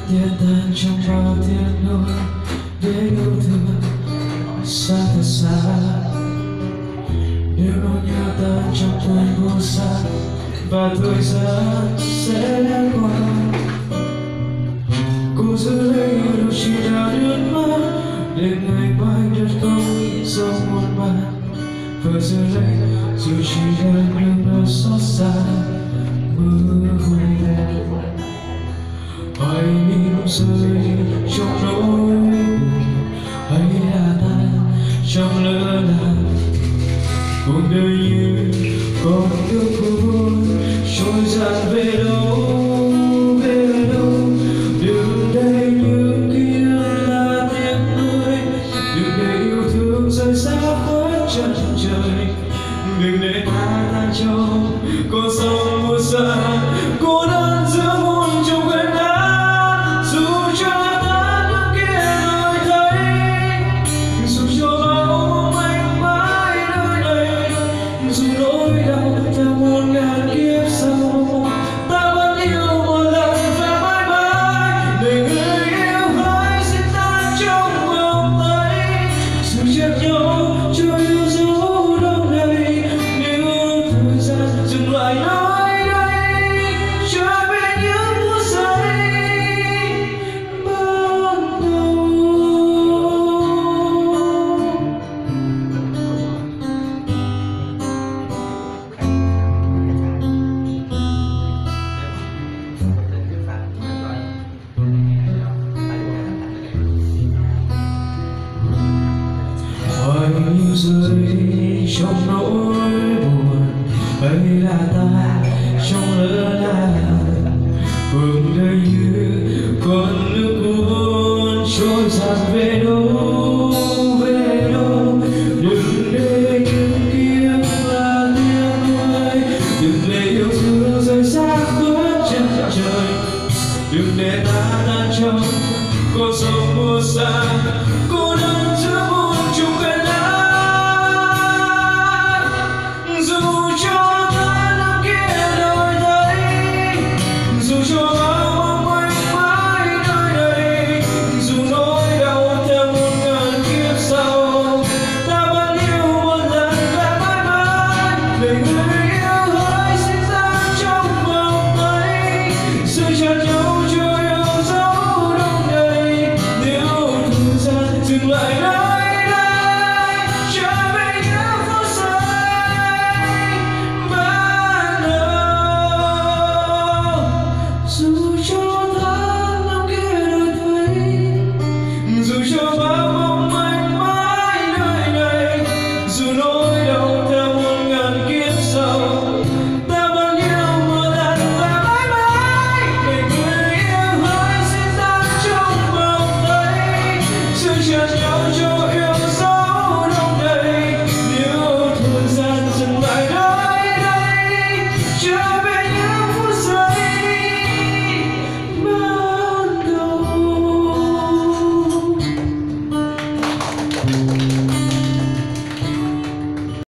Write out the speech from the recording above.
tiết tan trong bao tiếng nỗi để yêu thương xa thật xa. Nếu nỗi nhớ tan trong cơn vô xa và thời gian sẽ qua, cô giữ lấy đôi chỉ đã nước mắt để ngày mai đất không dấu muôn màng. Vừa giữ lấy dù chỉ đang những nơi xót xa mơ hồ, hoài niệm rơi trong nỗi buồn hay là ta trong lỡ làng. Cuộc đời như con nước cuốn trôi dạt về đâu về đâu. Đừng để những ký ức là tiếng nuối, đừng để yêu thương rơi xa khuất chân trời. Đừng để ta tan trong con sông mùa xa cô đơn giữa muôn trong gần đá. Dù cho ta bước kia nơi thấy, dù cho bão mạnh mãi nơi đây, dù nỗi đau theo muôn ngàn kiếp sau, ta vẫn yêu một lần và mãi mãi. Để người yêu hãy xin tan trong vòng tay, dù chết nhau cho yêu dấu đông đầy. Nếu thời gian dừng lại nơi đây, trở về những phút giây ban đầu. Hoài niệm rơi trong nỗi buồn hay là ta trong lỡ làng. Cuộc đời như con nước cuốn trôi dạt về đâu về đâu. Đừng để những ký ức là tiếng nuối, đừng để yêu thương rơi xa khuất chân trời. Đừng để ta tan trong con sông mùa xa.